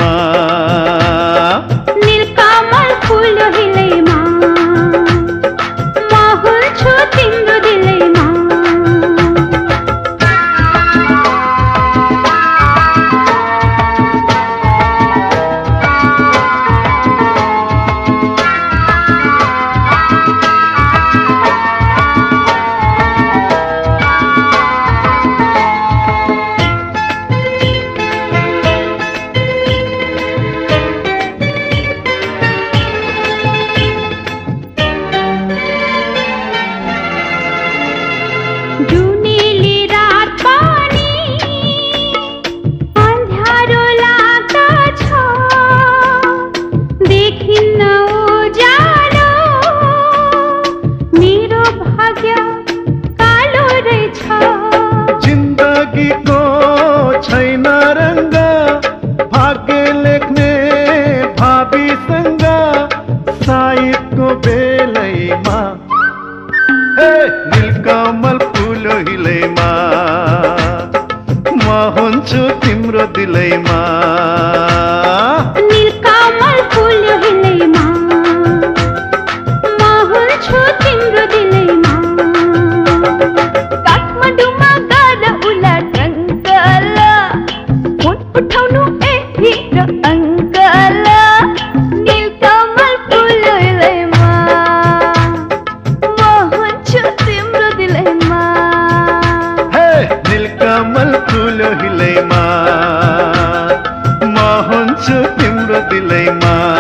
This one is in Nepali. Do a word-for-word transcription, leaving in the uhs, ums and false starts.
दिलैमा नीलकमल फूल हिलैमा म हुन्छु तिम्रो दिलैमा जुनेली रात पनि अँध्यारो लाग्दछ देखिन्न उज्यालो मेरो भाग्य कालो रहेछ जिन्दगीको छैन रङ्ग भाग्य लेख्ने भावीसँग सायदको बेलैमा ए नीलकमल फूल हिलैमा म हुन्छु तिम्रो दिलैमा नीलकमल फूल हिलैमा म हुन्छु तिम्रो दिलैमा काठमाडौँमा गर उलाट अङ्कल फोन उठाउनु ए हिरो अङ्कल नीलकमल फूल हिलैमा म हुन्छु तिम्रो दिलैमा हे नीलकमल फूल हिलैमा म हुन्छु तिम्रो दिलैमा